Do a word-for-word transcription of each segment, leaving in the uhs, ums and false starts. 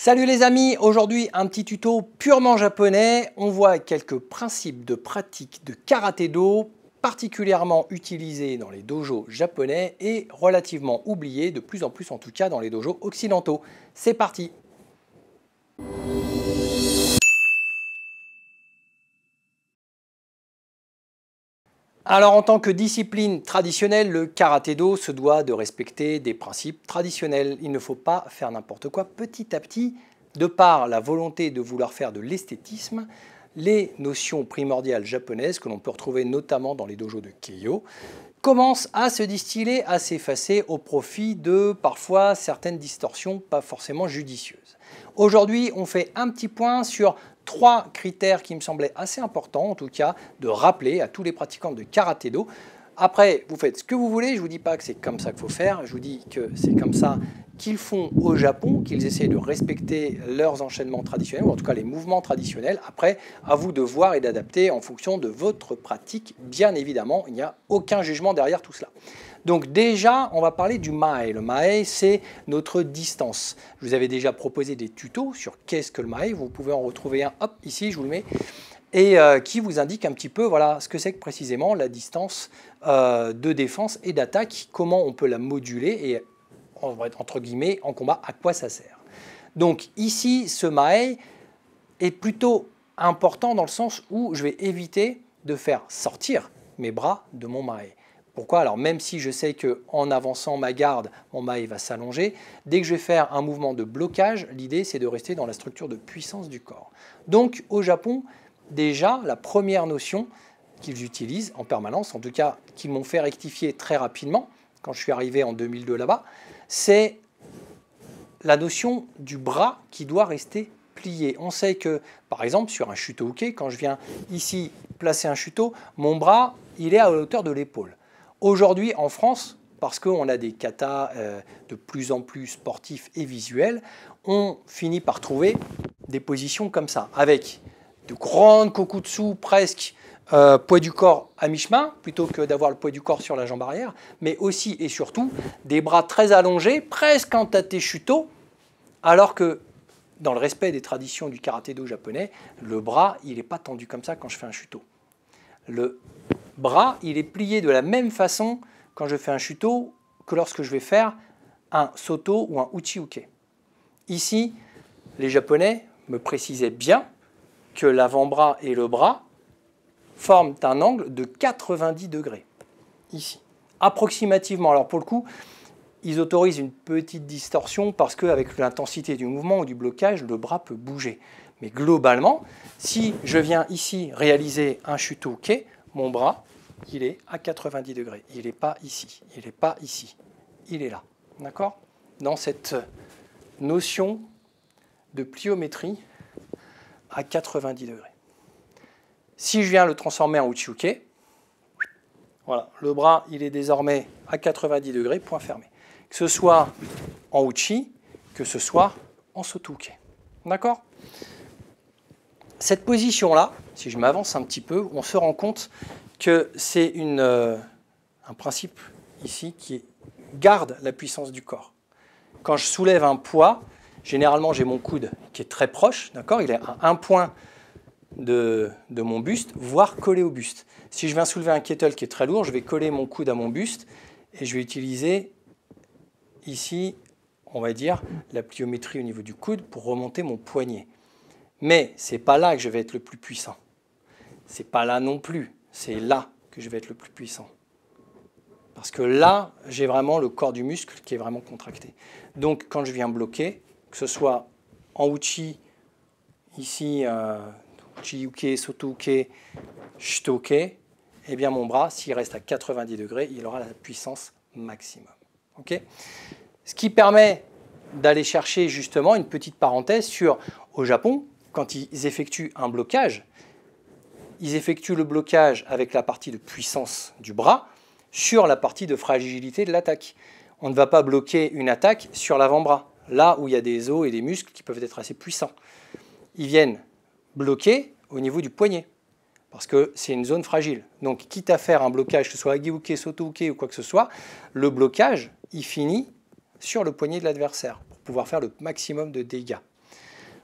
Salut les amis, aujourd'hui un petit tuto purement japonais. On voit quelques principes de pratique de karaté-do particulièrement utilisés dans les dojos japonais et relativement oubliés, de plus en plus en tout cas dans les dojos occidentaux. C'est parti! Alors en tant que discipline traditionnelle, le karaté-do se doit de respecter des principes traditionnels. Il ne faut pas faire n'importe quoi. Petit à petit, de par la volonté de vouloir faire de l'esthétisme, les notions primordiales japonaises, que l'on peut retrouver notamment dans les dojos de Keiyo, commencent à se distiller, à s'effacer au profit de parfois certaines distorsions pas forcément judicieuses. Aujourd'hui, on fait un petit point sur trois critères qui me semblaient assez importants, en tout cas, de rappeler à tous les pratiquants de karaté-do. Après, vous faites ce que vous voulez, je ne vous dis pas que c'est comme ça qu'il faut faire, je vous dis que c'est comme ça qu'ils font au Japon, qu'ils essaient de respecter leurs enchaînements traditionnels, ou en tout cas les mouvements traditionnels. Après, à vous de voir et d'adapter en fonction de votre pratique, bien évidemment, il n'y a aucun jugement derrière tout cela. Donc déjà, on va parler du mae. Le mae, c'est notre distance. Je vous avais déjà proposé des tutos sur qu'est-ce que le mae. Vous pouvez en retrouver un, hop, ici, je vous le mets, et euh, qui vous indique un petit peu voilà, ce que c'est que précisément la distance euh, de défense et d'attaque, comment on peut la moduler et, entre guillemets, en combat, à quoi ça sert. Donc ici, ce mae est plutôt important dans le sens où je vais éviter de faire sortir mes bras de mon mae. Pourquoi? Alors même si je sais qu'en avançant ma garde, mon mae va s'allonger, dès que je vais faire un mouvement de blocage, l'idée c'est de rester dans la structure de puissance du corps. Donc au Japon, déjà la première notion qu'ils utilisent en permanence, en tout cas qu'ils m'ont fait rectifier très rapidement, quand je suis arrivé en deux mille deux là-bas, c'est la notion du bras qui doit rester plié. On sait que, par exemple, sur un shuto-uke, quand je viens ici placer un shuto, mon bras, il est à la hauteur de l'épaule. Aujourd'hui, en France, parce qu'on a des katas euh, de plus en plus sportifs et visuels, on finit par trouver des positions comme ça, avec de grandes kokutsu presque euh, poids du corps à mi-chemin, plutôt que d'avoir le poids du corps sur la jambe arrière, mais aussi et surtout des bras très allongés, presque en tate shuto, alors que dans le respect des traditions du karaté-do japonais, le bras, il n'est pas tendu comme ça quand je fais un shuto. Le bras, il est plié de la même façon quand je fais un shuto que lorsque je vais faire un soto ou un uchi-uke. Ici, les Japonais me précisaient bien que l'avant-bras et le bras forment un angle de quatre-vingt-dix degrés. Ici, approximativement. Alors pour le coup, ils autorisent une petite distorsion parce qu'avec l'intensité du mouvement ou du blocage, le bras peut bouger. Mais globalement, si je viens ici réaliser un shuto-uke, mon bras, il est à quatre-vingt-dix degrés. Il n'est pas ici, il n'est pas ici, il est là. D'accord? Dans cette notion de pliométrie à quatre-vingt-dix degrés. Si je viens le transformer en uchi-uke, voilà, le bras, il est désormais à quatre-vingt-dix degrés, point fermé. Que ce soit en uchi, que ce soit en soto-uke. D'accord? Cette position-là, si je m'avance un petit peu, on se rend compte que c'est euh, un principe ici qui garde la puissance du corps. Quand je soulève un poids, généralement j'ai mon coude qui est très proche, d'accord, il est à un point de, de mon buste, voire collé au buste. Si je viens soulever un kettle qui est très lourd, je vais coller mon coude à mon buste et je vais utiliser ici, on va dire, la pliométrie au niveau du coude pour remonter mon poignet. Mais ce n'est pas là que je vais être le plus puissant. Ce n'est pas là non plus. C'est là que je vais être le plus puissant. Parce que là, j'ai vraiment le corps du muscle qui est vraiment contracté. Donc, quand je viens bloquer, que ce soit en uchi, ici, euh, uchi-uke, soto-uke, shito-uke, eh bien mon bras, s'il reste à quatre-vingt-dix degrés, il aura la puissance maximum. Okay ? Ce qui permet d'aller chercher justement une petite parenthèse sur, au Japon, quand ils effectuent un blocage, ils effectuent le blocage avec la partie de puissance du bras sur la partie de fragilité de l'attaque. On ne va pas bloquer une attaque sur l'avant-bras, là où il y a des os et des muscles qui peuvent être assez puissants. Ils viennent bloquer au niveau du poignet, parce que c'est une zone fragile. Donc, quitte à faire un blocage, que ce soit agi-uke, soto-uke ou quoi que ce soit, le blocage, il finit sur le poignet de l'adversaire, pour pouvoir faire le maximum de dégâts.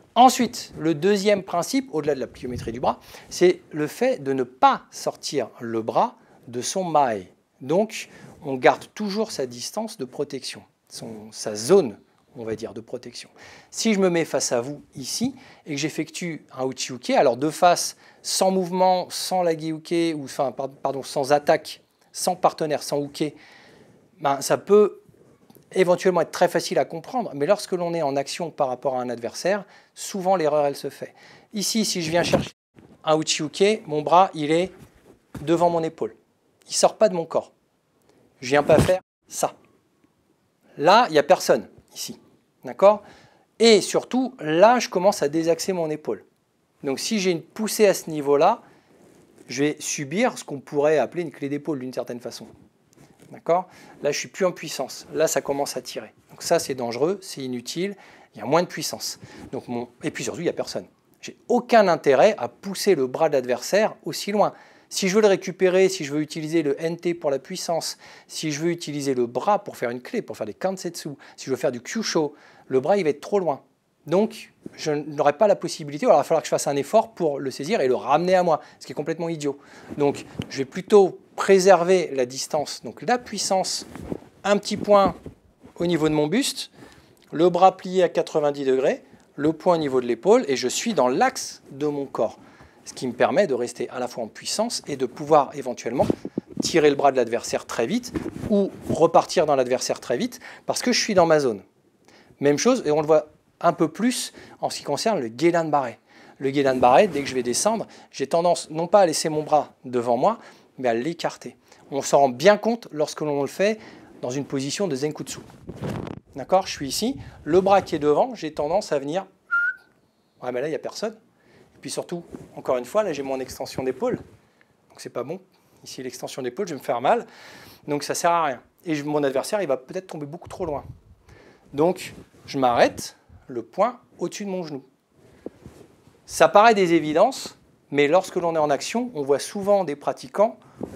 Ensuite, le deuxième principe, au-delà de la pliométrie du bras, c'est le fait de ne pas sortir le bras de son mae. Donc, on garde toujours sa distance de protection, son, sa zone, on va dire, de protection. Si je me mets face à vous ici et que j'effectue un uchi-uke, alors de face, sans mouvement, sans lagi-uke, ou enfin, pardon, sans attaque, sans partenaire, sans uke, ben, ça peut éventuellement être très facile à comprendre, mais lorsque l'on est en action par rapport à un adversaire, souvent l'erreur, elle se fait. Ici, si je viens chercher un uchi-uke, mon bras, il est devant mon épaule. Il ne sort pas de mon corps. Je ne viens pas faire ça. Là, il n'y a personne, ici. D'accord? Et surtout, là, je commence à désaxer mon épaule. Donc, si j'ai une poussée à ce niveau-là, je vais subir ce qu'on pourrait appeler une clé d'épaule d'une certaine façon. D'accord? Là, je ne suis plus en puissance. Là, ça commence à tirer. Donc ça, c'est dangereux, c'est inutile, il y a moins de puissance. Donc mon... Et puis surtout, il n'y a personne. J'ai aucun intérêt à pousser le bras de l'adversaire aussi loin. Si je veux le récupérer, si je veux utiliser le N T pour la puissance, si je veux utiliser le bras pour faire une clé, pour faire des kansetsu, si je veux faire du kyusho, le bras, il va être trop loin. Donc, je n'aurai pas la possibilité, alors il va falloir que je fasse un effort pour le saisir et le ramener à moi, ce qui est complètement idiot. Donc, je vais plutôt préserver la distance, donc la puissance, un petit point au niveau de mon buste, le bras plié à quatre-vingt-dix degrés, le point au niveau de l'épaule, et je suis dans l'axe de mon corps, ce qui me permet de rester à la fois en puissance et de pouvoir éventuellement tirer le bras de l'adversaire très vite ou repartir dans l'adversaire très vite parce que je suis dans ma zone. Même chose, et on le voit un peu plus en ce qui concerne le Gedan Bare. Le Gedan Bare, dès que je vais descendre, j'ai tendance non pas à laisser mon bras devant moi, mais à l'écarter. On s'en rend bien compte lorsque l'on le fait dans une position de Zenkutsu. D'accord? Je suis ici, le bras qui est devant, j'ai tendance à venir... Ouais, mais là, il n'y a personne. Et puis surtout, encore une fois, là, j'ai mon extension d'épaule. Donc, c'est pas bon. Ici, l'extension d'épaule, je vais me faire mal. Donc, ça ne sert à rien. Et je, mon adversaire, il va peut-être tomber beaucoup trop loin. Donc, je m'arrête, le poing au-dessus de mon genou. Ça paraît des évidences, mais lorsque l'on est en action, on voit souvent des pratiquants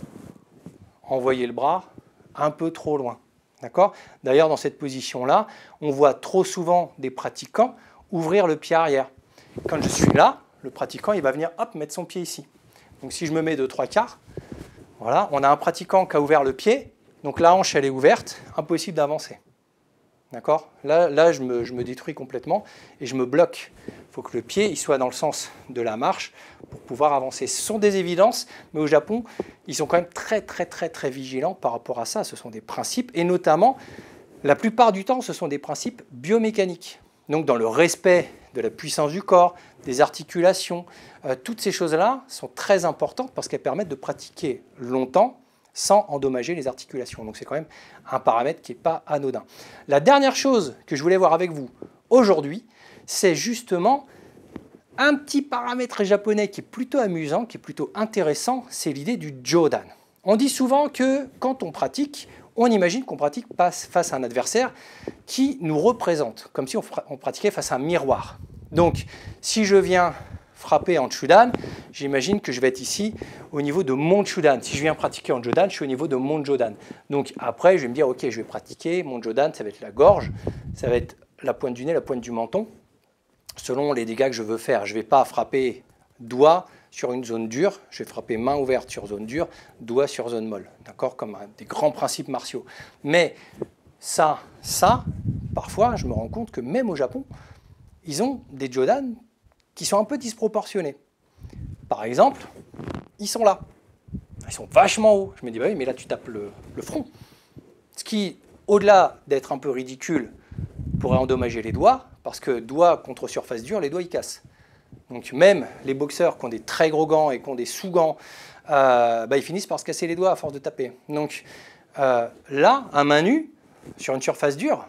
envoyer le bras un peu trop loin. D'accord? D'ailleurs, dans cette position-là, on voit trop souvent des pratiquants ouvrir le pied arrière. Quand je suis là, le pratiquant, il va venir hop, mettre son pied ici. Donc si je me mets de trois quarts, voilà, on a un pratiquant qui a ouvert le pied, donc la hanche, elle est ouverte, impossible d'avancer. D'accord? Là, là je, me, je me détruis complètement et je me bloque. Il faut que le pied il soit dans le sens de la marche pour pouvoir avancer. Ce sont des évidences, mais au Japon, ils sont quand même très, très, très, très vigilants par rapport à ça. Ce sont des principes, et notamment, la plupart du temps, ce sont des principes biomécaniques. Donc, dans le respect de la puissance du corps, des articulations, euh, toutes ces choses-là sont très importantes parce qu'elles permettent de pratiquer longtemps sans endommager les articulations. Donc c'est quand même un paramètre qui n'est pas anodin. La dernière chose que je voulais voir avec vous aujourd'hui, c'est justement un petit paramètre japonais qui est plutôt amusant, qui est plutôt intéressant, c'est l'idée du Jodan. On dit souvent que quand on pratique, on imagine qu'on pratique face à un adversaire qui nous représente, comme si on pratiquait face à un miroir. Donc si je viens frapper en Chudan, j'imagine que je vais être ici au niveau de mon Chudan. Si je viens pratiquer en Jodan, je suis au niveau de mon Jodan. Donc après, je vais me dire, ok, je vais pratiquer mon Jodan, ça va être la gorge, ça va être la pointe du nez, la pointe du menton, selon les dégâts que je veux faire. Je ne vais pas frapper doigt sur une zone dure, je vais frapper main ouverte sur zone dure, doigt sur zone molle, d'accord, comme un des grands principes martiaux. Mais ça, ça, parfois, je me rends compte que même au Japon, ils ont des Jodan qui sont un peu disproportionnés. Par exemple, ils sont là. Ils sont vachement hauts. Je me dis, bah oui, mais là, tu tapes le, le front. Ce qui, au-delà d'être un peu ridicule, pourrait endommager les doigts, parce que doigts contre surface dure, les doigts, ils cassent. Donc même les boxeurs qui ont des très gros gants et qui ont des sous-gants, euh, bah, ils finissent par se casser les doigts à force de taper. Donc euh, là, à main nue, sur une surface dure,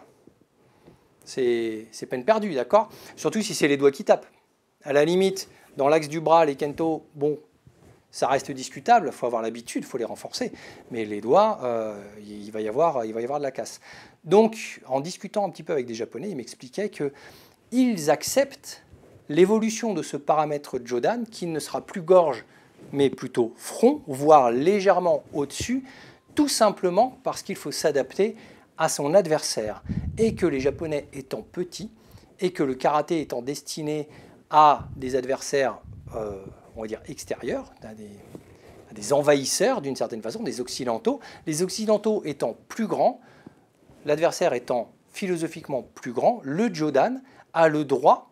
c'est peine perdue, d'accord? Surtout si c'est les doigts qui tapent. À la limite, dans l'axe du bras, les kento, bon, ça reste discutable, il faut avoir l'habitude, il faut les renforcer. Mais les doigts, euh, il, va y avoir, il va y avoir de la casse. Donc, en discutant un petit peu avec des Japonais, ils m'expliquaient qu'ils acceptent l'évolution de ce paramètre Jodan, qui ne sera plus gorge, mais plutôt front, voire légèrement au-dessus, tout simplement parce qu'il faut s'adapter à son adversaire. Et que les Japonais étant petits, et que le karaté étant destiné à des adversaires, euh, on va dire, extérieurs, à des, à des envahisseurs d'une certaine façon, des occidentaux, les occidentaux étant plus grands, l'adversaire étant philosophiquement plus grand, le Jodan a le droit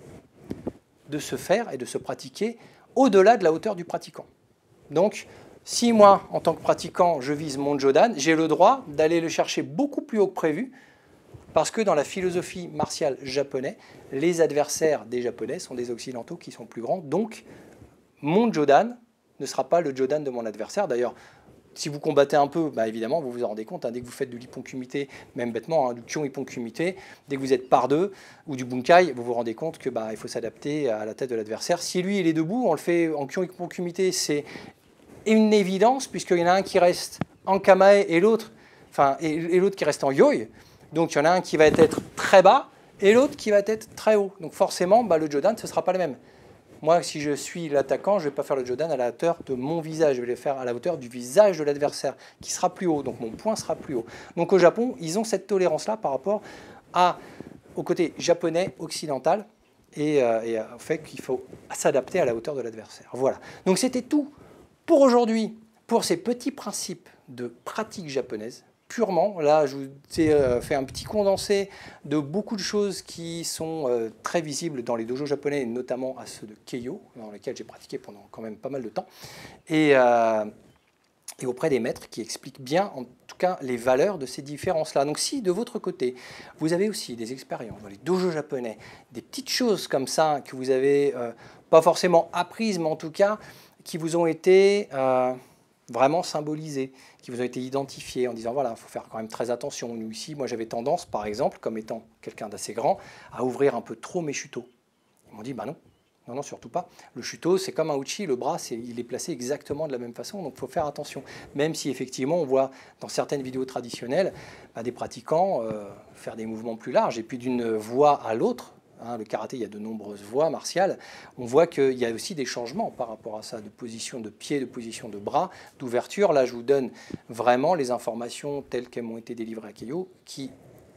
de se faire et de se pratiquer au-delà de la hauteur du pratiquant. Donc, si moi, en tant que pratiquant, je vise mon Jodan, j'ai le droit d'aller le chercher beaucoup plus haut que prévu, parce que dans la philosophie martiale japonaise, les adversaires des Japonais sont des Occidentaux qui sont plus grands. Donc, mon Jodan ne sera pas le Jodan de mon adversaire. D'ailleurs, si vous combattez un peu, bah évidemment, vous vous en rendez compte. Hein, dès que vous faites de l'Ippon-Kumite, même bêtement, hein, du Kyon-Ippon-Kumite, dès que vous êtes par deux, ou du Bunkai, vous vous rendez compte qu'il bah, faut s'adapter à la tête de l'adversaire. Si lui, il est debout, on le fait en Kyon-Ippon-Kumite, c'est une évidence, puisqu'il y en a un qui reste en Kamae et l'autre enfin, et, et l'autre qui reste en Yoi. Donc, il y en a un qui va être très bas et l'autre qui va être très haut. Donc, forcément, bah, le Jodan, ce ne sera pas le même. Moi, si je suis l'attaquant, je ne vais pas faire le Jodan à la hauteur de mon visage. Je vais le faire à la hauteur du visage de l'adversaire, qui sera plus haut. Donc, mon point sera plus haut. Donc, au Japon, ils ont cette tolérance-là par rapport à, au côté japonais, occidental, et, euh, et au fait qu'il faut s'adapter à la hauteur de l'adversaire. Voilà. Donc, c'était tout pour aujourd'hui, pour ces petits principes de pratique japonaise. Purement, là, je vous ai fait un petit condensé de beaucoup de choses qui sont euh, très visibles dans les dojos japonais, et notamment à ceux de Keiyo, dans lesquels j'ai pratiqué pendant quand même pas mal de temps, et, euh, et auprès des maîtres qui expliquent bien, en tout cas, les valeurs de ces différences-là. Donc si, de votre côté, vous avez aussi des expériences dans les dojos japonais, des petites choses comme ça que vous avez, euh, pas forcément apprises, mais en tout cas, qui vous ont été... Euh, vraiment symbolisés, qui vous ont été identifiés en disant voilà, il faut faire quand même très attention. Nous ici, moi j'avais tendance, par exemple, comme étant quelqu'un d'assez grand, à ouvrir un peu trop mes chutos. Ils m'ont dit bah non, non, non, surtout pas. Le chuto, c'est comme un uchi, le bras, c'est, il est placé exactement de la même façon, donc il faut faire attention. Même si effectivement, on voit dans certaines vidéos traditionnelles bah, des pratiquants euh, faire des mouvements plus larges, et puis d'une voie à l'autre. Hein, le karaté, il y a de nombreuses voies martiales. On voit qu'il y a aussi des changements par rapport à ça, de position de pied, de position de bras, d'ouverture. Là, je vous donne vraiment les informations telles qu'elles m'ont été délivrées à Keiyo, qui,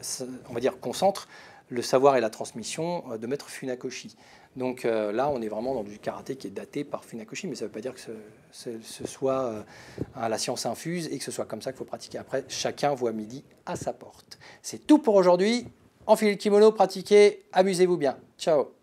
on va dire, concentrent le savoir et la transmission de maître Funakoshi. Donc euh, là, on est vraiment dans du karaté qui est daté par Funakoshi, mais ça ne veut pas dire que ce, ce, ce soit euh, la science infuse et que ce soit comme ça qu'il faut pratiquer. Après, chacun voit midi à sa porte. C'est tout pour aujourd'hui. Enfilez le kimono, pratiquez, amusez-vous bien. Ciao.